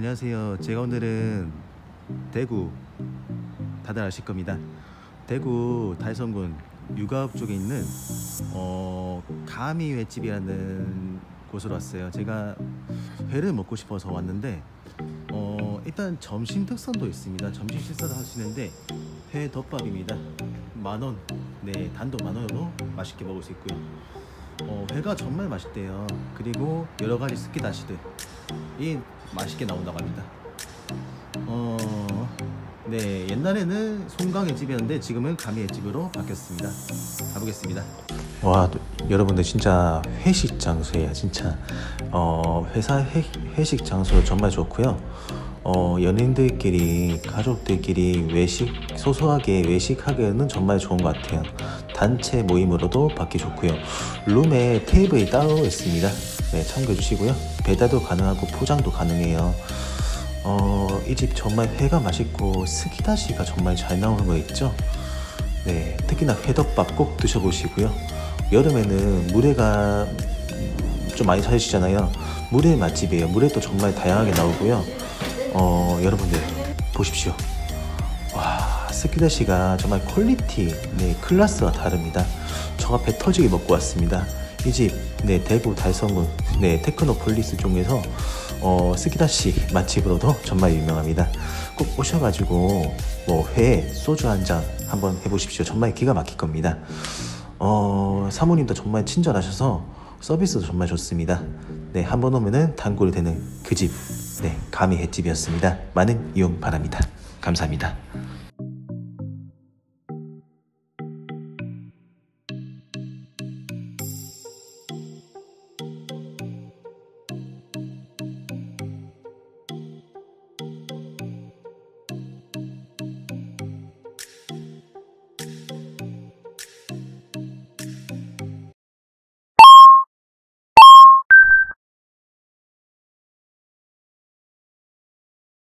안녕하세요. 제가 오늘은 대구, 다들 아실 겁니다. 대구 달성군 유가읍 쪽에 있는 가미 횟집이라는 곳으로 왔어요. 제가 회를 먹고 싶어서 왔는데 일단 점심 특선도 있습니다. 점심 식사도 하시는데 회 덮밥입니다. 10,000원. 네, 단돈 10,000원으로 맛있게 먹을 수 있고요. 회가 정말 맛있대요. 그리고 여러 가지 스키다시들이 맛있게 나온다고 합니다. 네, 옛날에는 송강의 집이었는데 지금은 가미의 집으로 바뀌었습니다. 가보겠습니다. 와, 여러분들 진짜 회식 장소예요. 진짜 회사 회식 장소 정말 좋고요. 연인들끼리 가족들끼리 외식 소소하게 외식하기에는 정말 좋은 것 같아요. 단체 모임으로도 받기 좋고요. 룸에 테이블이 따로 있습니다. 네, 참고해 주시고요. 배달도 가능하고 포장도 가능해요. 이 집 정말 회가 맛있고 스키다시가 정말 잘 나오는 거 있죠. 네, 특히나 회덮밥 꼭 드셔보시고요. 여름에는 물회가 좀 많이 찾으시잖아요. 물회 맛집이에요. 물회도 정말 다양하게 나오고요. 여러분들 보십시오. 와, 스키다시가 정말 퀄리티, 네, 클래스가 다릅니다. 저가 배 터지게 먹고 왔습니다. 이 집, 네, 대구 달성군, 네, 테크노폴리스 쪽에서 스키다시 맛집으로도 정말 유명합니다. 꼭 오셔가지고 회, 소주 한 잔 한번 해보십시오. 정말 기가 막힐 겁니다. 사모님도 정말 친절하셔서 서비스도 정말 좋습니다. 네, 한번 오면은 단골이 되는 그 집, 네, 가미 횟집이었습니다. 많은 이용 바랍니다. 감사합니다.